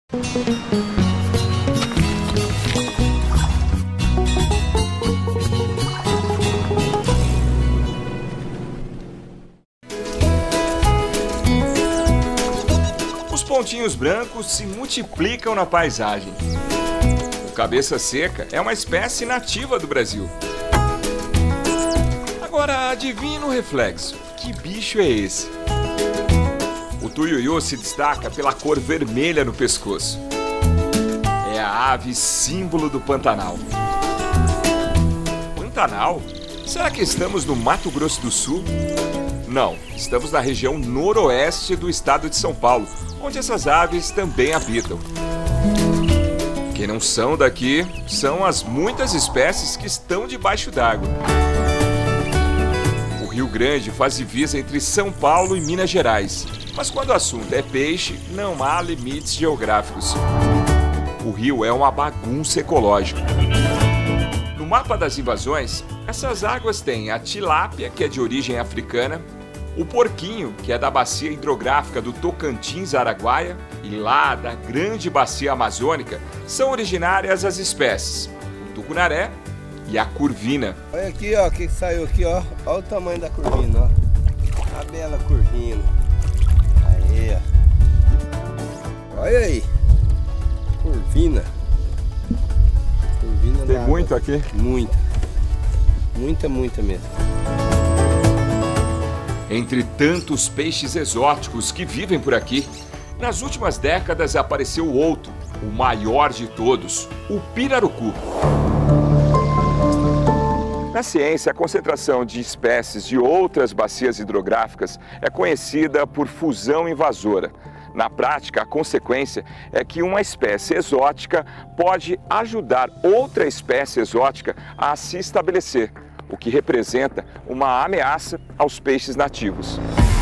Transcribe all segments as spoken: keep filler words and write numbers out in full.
Os pontinhos brancos se multiplicam na paisagem. O cabeça seca é uma espécie nativa do Brasil. Agora, adivinhe no reflexo, que bicho é esse? O tuiuiu se destaca pela cor vermelha no pescoço. É a ave símbolo do Pantanal. Pantanal? Será que estamos no Mato Grosso do Sul? Não, estamos na região noroeste do estado de São Paulo, onde essas aves também habitam. Quem não são daqui são as muitas espécies que estão debaixo d'água. O Rio Grande faz divisa entre São Paulo e Minas Gerais, mas quando o assunto é peixe, não há limites geográficos. O rio é uma bagunça ecológica. No mapa das invasões, essas águas têm a tilápia, que é de origem africana, o porquinho, que é da bacia hidrográfica do Tocantins-Araguaia, e lá da grande bacia amazônica são originárias as espécies o tucunaré e a curvina. Olha aqui, ó, que saiu aqui, ó. Olha o tamanho da curvina, ó. A bela curvina. Aí, ó. Olha aí. Curvina. Curvina. Tem muito aqui? Muita. Muita, muita mesmo. Entre tantos peixes exóticos que vivem por aqui, nas últimas décadas apareceu outro, o maior de todos, o pirarucu. Na ciência, a concentração de espécies de outras bacias hidrográficas é conhecida por fusão invasora. Na prática, a consequência é que uma espécie exótica pode ajudar outra espécie exótica a se estabelecer, o que representa uma ameaça aos peixes nativos.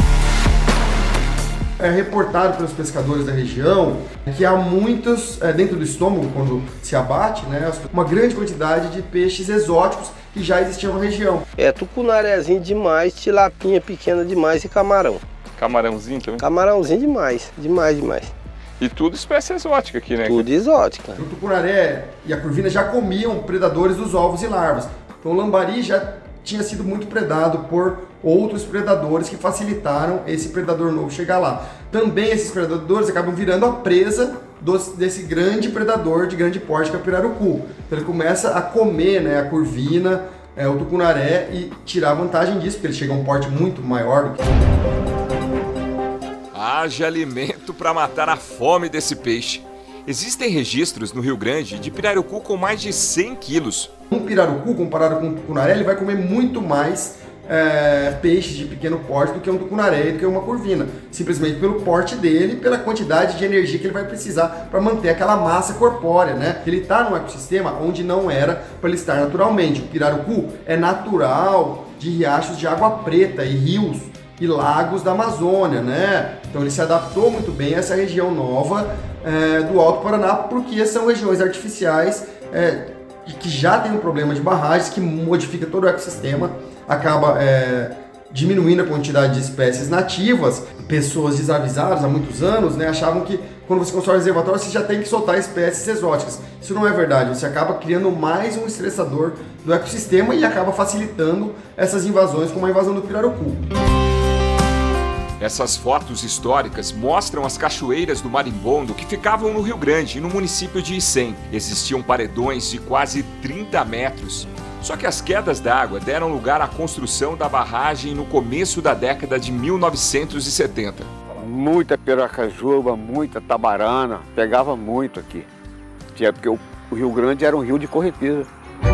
É reportado pelos pescadores da região que há muitos, é, dentro do estômago, quando se abate, né, uma grande quantidade de peixes exóticos que já existiam na região. É tucunarézinho demais, tilapinha pequena demais e camarão. Camarãozinho também? Camarãozinho demais, demais, demais. E tudo espécie exótica aqui, né? Tudo exótica. O tucunaré e a curvina já comiam predadores dos ovos e larvas. Então o lambari já tinha sido muito predado por outros predadores que facilitaram esse predador novo chegar lá. Também esses predadores acabam virando a presa dos, desse grande predador de grande porte que é o pirarucu. Então ele começa a comer, né, a curvina, é, o tucunaré e tirar vantagem disso, porque ele chega a um porte muito maior do que... Haja alimento para matar a fome desse peixe. Existem registros no Rio Grande de pirarucu com mais de cem quilos. Um pirarucu, comparado com um tucunaré, ele vai comer muito mais é, peixes de pequeno porte do que um tucunaré e do que uma curvina. Simplesmente pelo porte dele e pela quantidade de energia que ele vai precisar para manter aquela massa corpórea, né? Ele está num ecossistema onde não era para ele estar naturalmente. O pirarucu é natural de riachos de água preta e rios e lagos da Amazônia, né? Então ele se adaptou muito bem a essa região nova é, do Alto Paraná, porque são regiões artificiais é, que já tem um problema de barragens, que modifica todo o ecossistema, acaba é, diminuindo a quantidade de espécies nativas. Pessoas desavisadas há muitos anos, né, achavam que quando você constrói reservatório você já tem que soltar espécies exóticas. Isso não é verdade, você acaba criando mais um estressador do ecossistema e acaba facilitando essas invasões, como a invasão do pirarucu. Essas fotos históricas mostram as cachoeiras do Marimbondo que ficavam no Rio Grande, no município de Icém. Existiam paredões de quase trinta metros. Só que as quedas d'água deram lugar à construção da barragem no começo da década de mil novecentos e setenta. Muita piracajuba, muita tabarana, pegava muito aqui. Porque o Rio Grande era um rio de correnteza.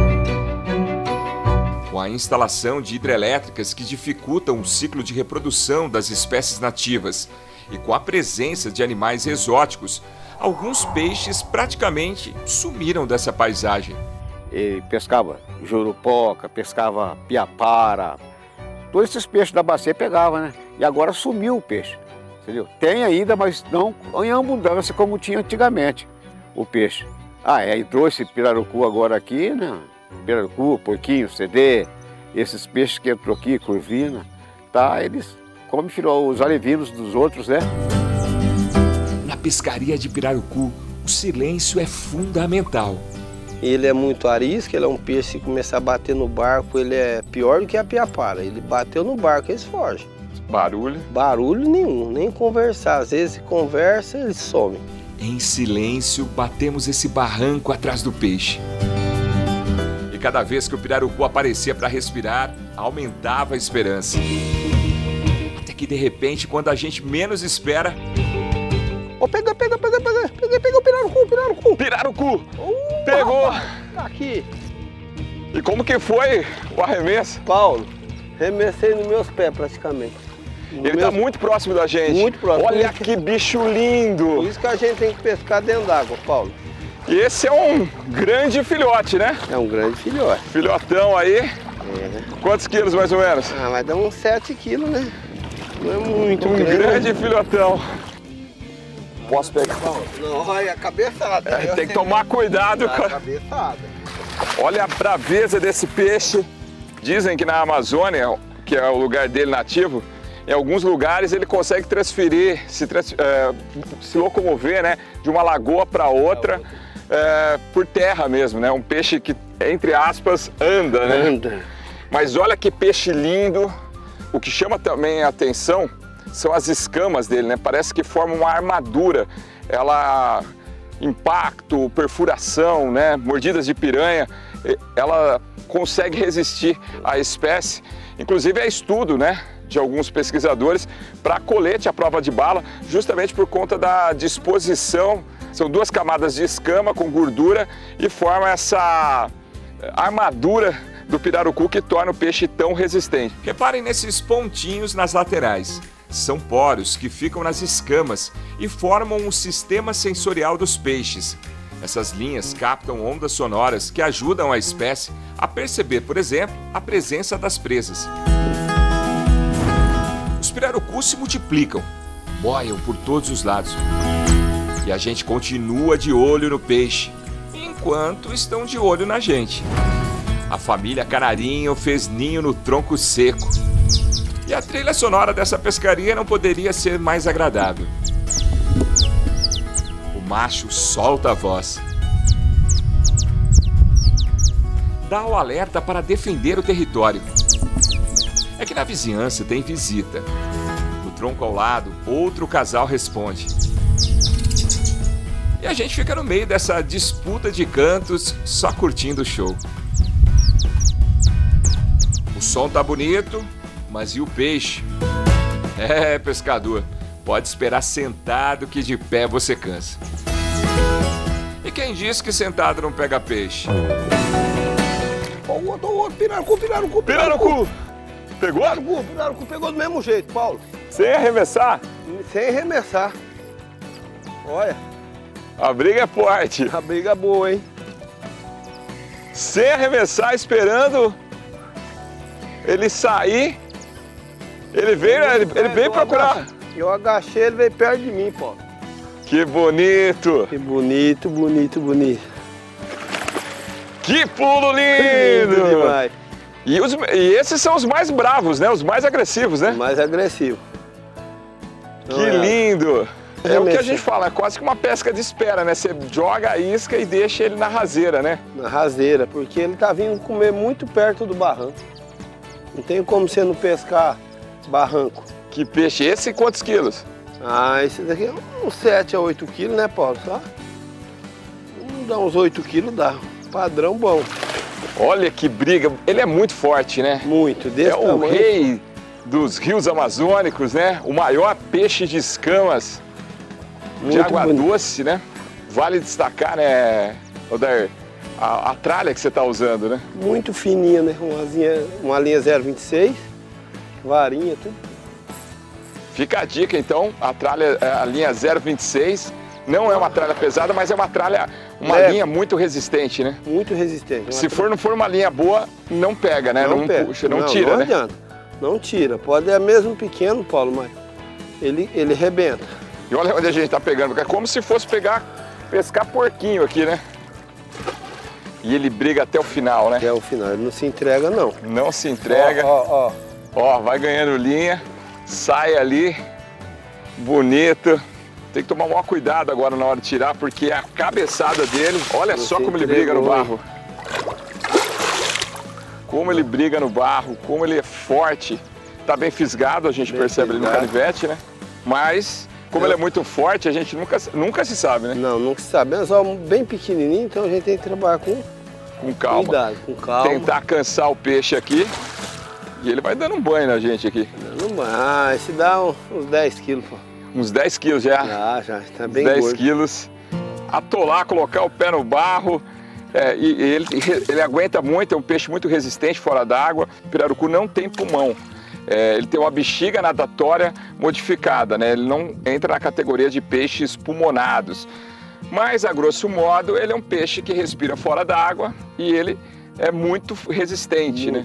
Com a instalação de hidrelétricas que dificultam o ciclo de reprodução das espécies nativas e com a presença de animais exóticos, alguns peixes praticamente sumiram dessa paisagem. E pescava jurupoca, pescava piapara, todos esses peixes da bacia pegava, né? E agora sumiu o peixe, entendeu? Tem ainda, mas não em abundância como tinha antigamente o peixe. Ah, é, entrou esse pirarucu agora aqui, né? Pirarucu, porquinho, cedê, esses peixes que entrou aqui, curvina, tá? Eles comem os alevinos dos outros, né? Na pescaria de pirarucu, o silêncio é fundamental. Ele é muito arisco, ele é um peixe, se começar a bater no barco, ele é pior do que a piapara. Ele bateu no barco, eles fogem. Barulho? Barulho nenhum, nem conversar. Às vezes conversa, ele some. Em silêncio, batemos esse barranco atrás do peixe. E cada vez que o pirarucu aparecia para respirar, aumentava a esperança. Até que de repente, quando a gente menos espera... Ô, pega, pega, pega, pega, pega, pega o pirarucu, pirarucu. Pirarucu! Uh, Pegou! Rapaz, tá aqui. E como que foi o arremesso? Paulo, remessei nos meus pés praticamente. No Ele meu... tá muito próximo da gente. Muito próximo. Olha que bicho lindo! Por isso que a gente tem que pescar dentro d'água, Paulo. E esse é um grande filhote, né? É um grande filhote. Filhotão aí. É. Quantos quilos mais ou menos? Ah, vai dar uns sete quilos, né? Não é muito Um grande. grande filhotão. Posso pegar? Não, olha a cabeçada. É, tem que tomar cuidado com a a... cabeçada. Olha a braveza desse peixe. Dizem que na Amazônia, que é o lugar dele nativo, em alguns lugares ele consegue transferir, se, trans, é, se locomover, né, de uma lagoa para outra, é, por terra mesmo, né? Um peixe que, entre aspas, anda, né? Anda. Mas olha que peixe lindo. O que chama também a atenção são as escamas dele, né? Parece que forma uma armadura. Ela, impacto, perfuração, né? Mordidas de piranha, ela consegue resistir à espécie. Inclusive é estudo, né, de alguns pesquisadores para colete à prova de bala, justamente por conta da disposição. São duas camadas de escama com gordura e forma essa armadura do pirarucu que torna o peixe tão resistente. Reparem nesses pontinhos nas laterais. São poros que ficam nas escamas e formam um sistema sensorial dos peixes. Essas linhas captam ondas sonoras que ajudam a espécie a perceber, por exemplo, a presença das presas. Os pirarucus se multiplicam, boiam por todos os lados. E a gente continua de olho no peixe, enquanto estão de olho na gente. A família canarinho fez ninho no tronco seco. E a trilha sonora dessa pescaria não poderia ser mais agradável. O macho solta a voz. Dá o alerta para defender o território. É que na vizinhança tem visita. No tronco ao lado, outro casal responde. E a gente fica no meio dessa disputa de cantos, só curtindo o show. O som tá bonito, mas e o peixe? É, pescador, pode esperar sentado que de pé você cansa. E quem disse que sentado não pega peixe? Ó, o outro, o outro, pirarucu, pirarucu, Pirarucu! Pegou? Pirarucu, pirarucu pegou do mesmo jeito, Paulo. Sem arremessar? Sem arremessar. Olha, A briga é forte. a briga é boa, hein? Sem arremessar, esperando ele sair. Ele veio, ele, ele veio procurar. Eu agachei, ele veio perto de mim, Paulo. Que bonito! Que bonito, bonito, bonito. Que pulo Lindo lindo! demais. E, os, e esses são os mais bravos, né? Os mais agressivos, né? Mais agressivo. Que Não é? lindo! É o que a Arremessa. gente fala, é quase que uma pesca de espera, né? Você joga a isca e deixa ele na raseira, né? Na raseira, porque ele tá vindo comer muito perto do barranco. Não tem como você não pescar barranco. Que peixe. Esse quantos quilos? Ah, esse daqui é uns sete a oito quilos, né, Paulo? Só? Não dá uns oito quilos, dá. Padrão bom. Olha que briga. Ele é muito forte, né? Muito, desse É o tamanho. rei dos rios amazônicos, né? O maior peixe de escamas de Muito água bonito. doce, né? Vale destacar, né, Odair, a, a tralha que você está usando, né? Muito fininha, né? Uma linha, uma linha zero vinte e seis, varinha, tudo. Fica a dica, então, a tralha, a linha zero vinte e seis, não é uma tralha pesada, mas é uma tralha, uma Leve. linha muito resistente, né? Muito resistente. Uma Se for, não for uma linha boa, não pega, né? Não, pega. puxa, não, tira, não né? adianta. Não tira. Pode é mesmo pequeno, Paulo, mas ele, ele rebenta. E olha onde a gente tá pegando, porque é como se fosse pegar, pescar porquinho aqui, né? E ele briga até o final, né? Até o final. Ele não se entrega, não. Não se entrega. Ó, ó, ó. Ó, vai ganhando linha, sai ali, bonito. Tem que tomar o maior cuidado agora na hora de tirar, porque a cabeçada dele, olha só como ele briga no barro. Como ele briga no barro, como ele é forte. Tá bem fisgado, a gente percebe ele no canivete, né? Mas, como ele é muito forte, a gente nunca, nunca se sabe, né? Não, nunca se sabe. É só bem pequenininho, então a gente tem que trabalhar com, com calma. Cuidado, com calma. Tentar cansar o peixe aqui. E ele vai dando um banho na gente aqui. Dando um banho. Ah, esse dá uns dez quilos, pô. Uns dez quilos já? Já, já. Tá bem dez gordo. quilos. Atolar, colocar o pé no barro. É, e, e ele, ele aguenta muito, é um peixe muito resistente fora d'água. O pirarucu não tem pulmão. É, ele tem uma bexiga natatória modificada, né? Ele não entra na categoria de peixes pulmonados. Mas, a grosso modo, ele é um peixe que respira fora d'água e ele é muito resistente, né?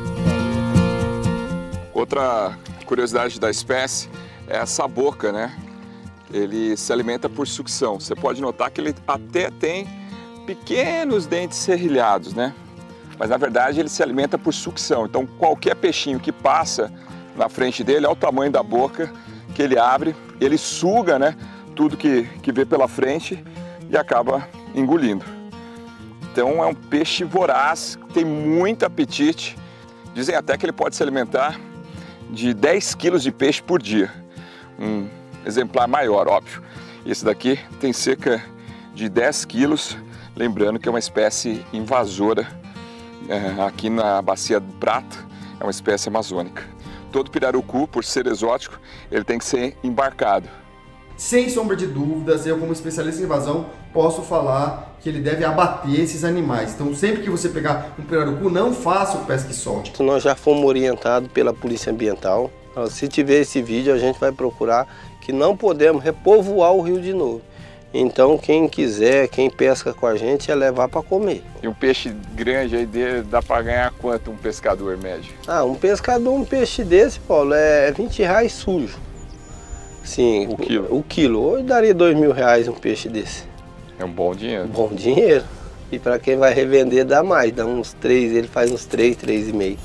Outra curiosidade da espécie é essa boca, né? Ele se alimenta por sucção. Você pode notar que ele até tem pequenos dentes serrilhados, né? Mas na verdade ele se alimenta por sucção. Então qualquer peixinho que passa na frente dele, olha o tamanho da boca que ele abre, ele suga, né, tudo que, que vê pela frente e acaba engolindo. Então é um peixe voraz, tem muito apetite. Dizem até que ele pode se alimentar de dez quilos de peixe por dia. Um exemplar maior, óbvio. Esse daqui tem cerca de dez quilos, lembrando que é uma espécie invasora é, aqui na Bacia do Prata, é uma espécie amazônica. Todo pirarucu, por ser exótico, ele tem que ser embarcado. Sem sombra de dúvidas, eu como especialista em invasão, posso falar que ele deve abater esses animais. Então sempre que você pegar um pirarucu, não faça o pesca e solte. Nós já fomos orientados pela Polícia Ambiental. Se tiver esse vídeo, a gente vai procurar que não podemos repovoar o rio de novo. Então quem quiser, quem pesca com a gente, é levar para comer. E um peixe grande aí dele, dá para ganhar quanto um pescador médio? Ah, um pescador, um peixe desse, Paulo, é vinte reais sujo. Sim, o quilo. O quilo. Hoje daria dois mil reais um peixe desse. É um bom dinheiro. Bom dinheiro. E para quem vai revender dá mais, dá uns três, ele faz uns três, três e meio.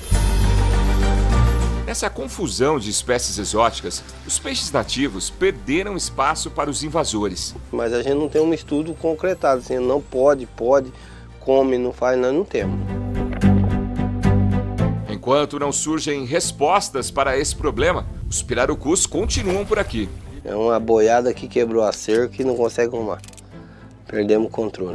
Nessa confusão de espécies exóticas, os peixes nativos perderam espaço para os invasores. Mas a gente não tem um estudo concretado, assim, não pode, pode, come, não faz, nós não temos. Enquanto não surgem respostas para esse problema, os pirarucus continuam por aqui. É uma boiada que quebrou a cerca e não consegue arrumar. Perdemos o controle.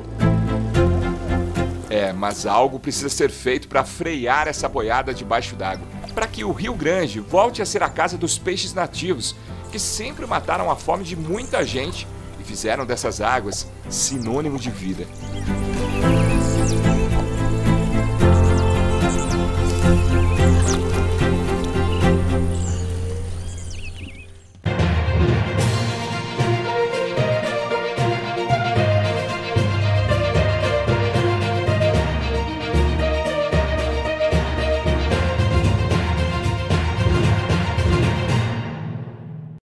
É, mas algo precisa ser feito para frear essa boiada debaixo d'água. Para que o Rio Grande volte a ser a casa dos peixes nativos, que sempre mataram a fome de muita gente e fizeram dessas águas sinônimo de vida.